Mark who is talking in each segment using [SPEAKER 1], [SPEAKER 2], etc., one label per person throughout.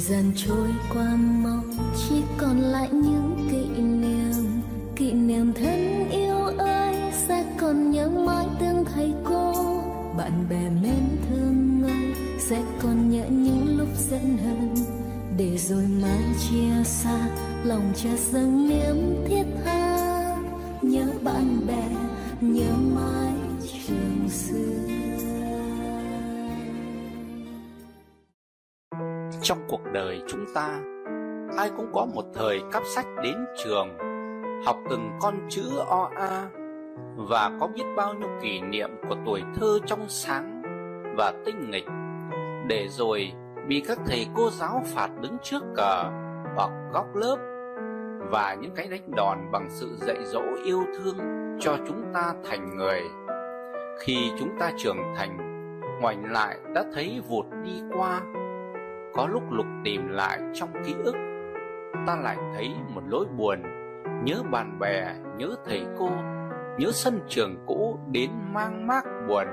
[SPEAKER 1] gian trôi qua mau, chỉ còn lại những kỷ niệm thân yêu ơi. Sẽ còn nhớ mãi tiếng thầy cô, bạn bè mến thương ơi. Sẽ còn nhớ những lúc giận hờn, để rồi mãi chia xa, lòng chợt dâng niềm thiết tha. Nhớ bạn bè, nhớ mãi trường xưa.
[SPEAKER 2] Trong cuộc đời chúng ta, ai cũng có một thời cắp sách đến trường, học từng con chữ o a, và có biết bao nhiêu kỷ niệm của tuổi thơ trong sáng và tinh nghịch, để rồi bị các thầy cô giáo phạt đứng trước cờ hoặc góc lớp, và những cái đánh đòn bằng sự dạy dỗ yêu thương cho chúng ta thành người. Khi chúng ta trưởng thành, ngoảnh lại đã thấy vụt đi qua. Có lúc lục tìm lại trong ký ức, ta lại thấy một nỗi buồn. Nhớ bạn bè, nhớ thầy cô, nhớ sân trường cũ đến mang mác buồn.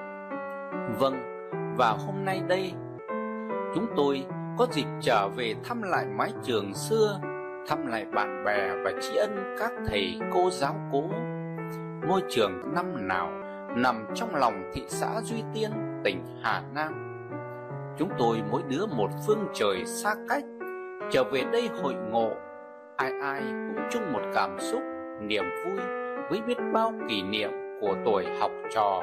[SPEAKER 2] Vâng, và hôm nay đây, chúng tôi có dịp trở về thăm lại mái trường xưa, thăm lại bạn bè và tri ân các thầy cô giáo cũ. Ngôi trường năm nào nằm trong lòng thị xã Duy Tiên, tỉnh Hà Nam. Chúng tôi mỗi đứa một phương trời xa cách, trở về đây hội ngộ. Ai ai cũng chung một cảm xúc, niềm vui với biết bao kỷ niệm của tuổi học trò.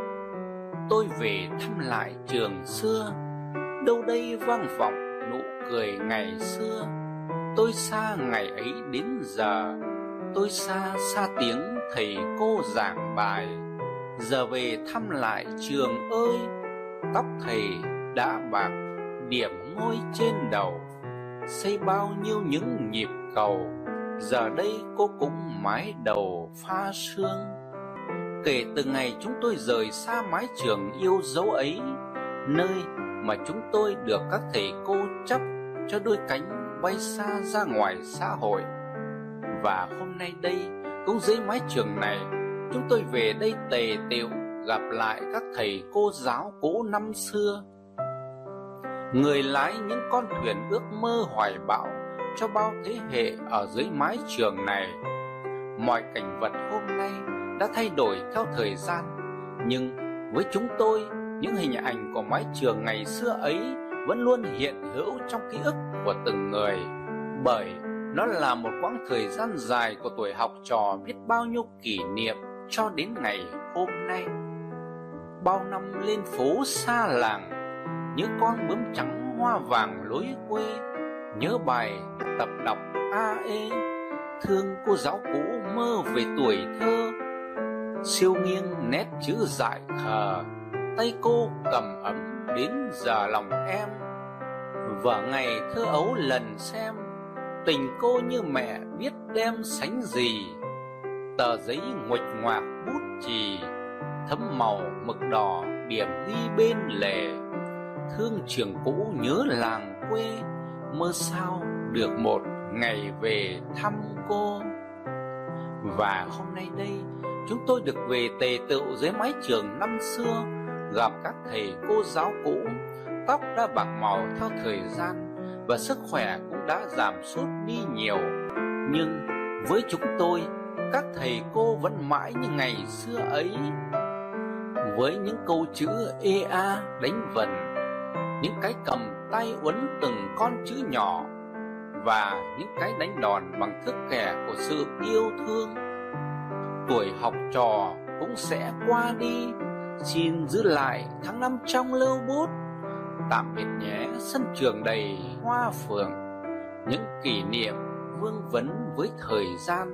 [SPEAKER 2] Tôi về thăm lại trường xưa, đâu đây vang vọng nụ cười ngày xưa. Tôi xa ngày ấy đến giờ, tôi xa xa tiếng thầy cô giảng bài. Giờ về thăm lại trường ơi, tóc thầy đã bạc, điểm ngôi trên đầu, xây bao nhiêu những nhịp cầu. Giờ đây cô cũng mái đầu pha sương. Kể từ ngày chúng tôi rời xa mái trường yêu dấu ấy, nơi mà chúng tôi được các thầy cô chấp cho đôi cánh bay xa ra ngoài xã hội. Và hôm nay đây, cũng dưới mái trường này, chúng tôi về đây tề tựu gặp lại các thầy cô giáo cũ năm xưa. Người lái những con thuyền ước mơ hoài bão cho bao thế hệ ở dưới mái trường này. Mọi cảnh vật hôm nay đã thay đổi theo thời gian, nhưng với chúng tôi, những hình ảnh của mái trường ngày xưa ấy vẫn luôn hiện hữu trong ký ức của từng người. Bởi nó là một quãng thời gian dài của tuổi học trò, biết bao nhiêu kỷ niệm cho đến ngày hôm nay. Bao năm lên phố xa làng, nhớ con bướm trắng hoa vàng lối quê, nhớ bài tập đọc a ê, thương cô giáo cũ mơ về tuổi thơ. Siêu nghiêng nét chữ dại khờ, tay cô cầm ấm đến giờ lòng em. Vở ngày thơ ấu lần xem, tình cô như mẹ biết đem sánh gì. Tờ giấy nguệch ngoạc bút chì, thấm màu mực đỏ điểm ghi bên lề. Thương trường cũ nhớ làng quê, mơ sao được một ngày về thăm cô. Và hôm nay đây, chúng tôi được về tề tựu dưới mái trường năm xưa, gặp các thầy cô giáo cũ. Tóc đã bạc màu theo thời gian, và sức khỏe cũng đã giảm sút đi nhiều. Nhưng với chúng tôi, các thầy cô vẫn mãi như ngày xưa ấy, với những câu chữ ê a đánh vần, những cái cầm tay uốn từng con chữ nhỏ, và những cái đánh đòn bằng thước kẻ của sự yêu thương. Tuổi học trò cũng sẽ qua đi, xin giữ lại tháng năm trong lưu bút. Tạm biệt nhé sân trường đầy hoa phượng, những kỷ niệm vương vấn với thời gian.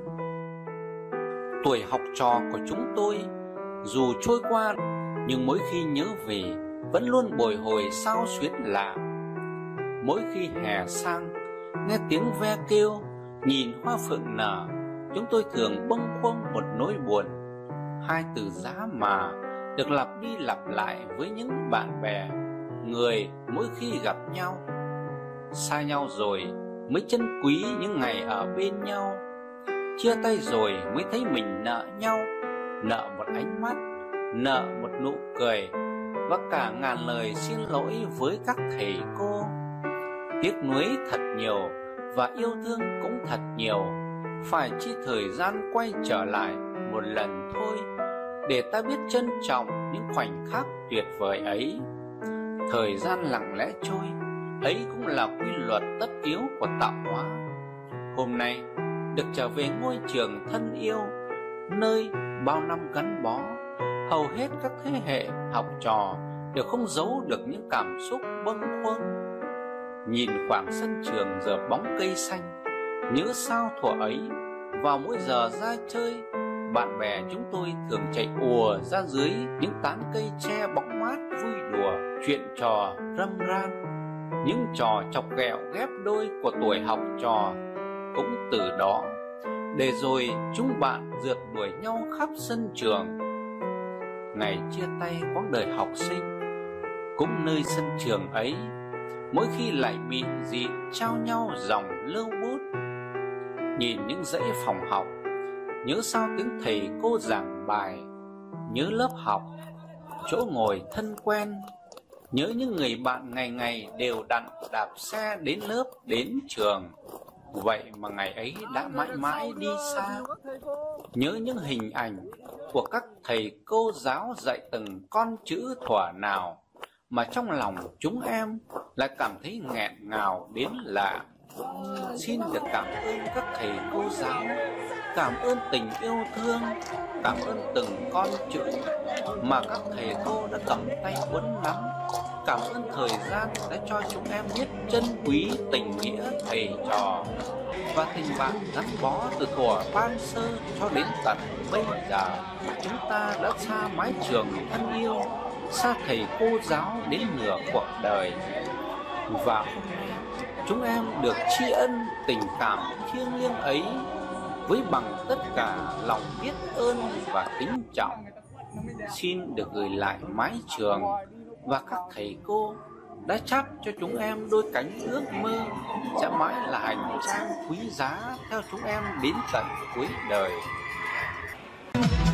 [SPEAKER 2] Tuổi học trò của chúng tôi dù trôi qua, nhưng mỗi khi nhớ về vẫn luôn bồi hồi xao xuyến lạ. Mỗi khi hè sang, nghe tiếng ve kêu, nhìn hoa phượng nở, chúng tôi thường bâng khuâng một nỗi buồn. Hai từ giá mà được lặp đi lặp lại với những bạn bè, người mỗi khi gặp nhau. Xa nhau rồi mới trân quý những ngày ở bên nhau, chia tay rồi mới thấy mình nợ nhau, nợ một ánh mắt, nợ một nụ cười, và cả ngàn lời xin lỗi với các thầy cô. tiếc nuối thật nhiều và yêu thương cũng thật nhiều. Phải chi thời gian quay trở lại một lần thôi, để ta biết trân trọng những khoảnh khắc tuyệt vời ấy. Thời gian lặng lẽ trôi, ấy cũng là quy luật tất yếu của tạo hóa. Hôm nay được trở về ngôi trường thân yêu, nơi bao năm gắn bó, hầu hết các thế hệ học trò đều không giấu được những cảm xúc bâng khuâng. Nhìn khoảng sân trường giờ bóng cây xanh, nhớ sao thuở ấy vào mỗi giờ ra chơi, bạn bè chúng tôi thường chạy ùa ra dưới những tán cây tre bóng mát vui đùa, chuyện trò râm ran. Những trò chọc ghẹo ghép đôi của tuổi học trò cũng từ đó, để rồi chúng bạn rượt đuổi nhau khắp sân trường. Ngày chia tay quãng đời học sinh, cũng nơi sân trường ấy, mỗi khi lại bị dịp trao nhau dòng lưu bút. Nhìn những dãy phòng học, nhớ sao tiếng thầy cô giảng bài, nhớ lớp học, chỗ ngồi thân quen, nhớ những người bạn ngày ngày đều đặn đạp xe đến lớp đến trường. Vậy mà ngày ấy đã mãi mãi đi xa. Nhớ những hình ảnh của các thầy cô giáo dạy từng con chữ thuở nào mà trong lòng chúng em lại cảm thấy nghẹn ngào đến lạ. Xin được cảm ơn các thầy cô giáo, cảm ơn tình yêu thương, cảm ơn từng con chữ mà các thầy cô đã cầm tay uốn nắn. Cảm ơn thời gian đã cho chúng em biết trân quý tình nghĩa thầy trò và tình bạn gắn bó từ thuở ban sơ cho đến tận bây giờ. Chúng ta đã xa mái trường thân yêu, xa thầy cô giáo đến nửa cuộc đời. Và hôm nay chúng em được tri ân tình cảm thiêng liêng ấy với bằng tất cả lòng biết ơn và kính trọng. Xin được gửi lại mái trường và các thầy cô đã chắp cho chúng em đôi cánh ước mơ sẽ mãi là hành trang quý giá theo chúng em đến tận cuối đời.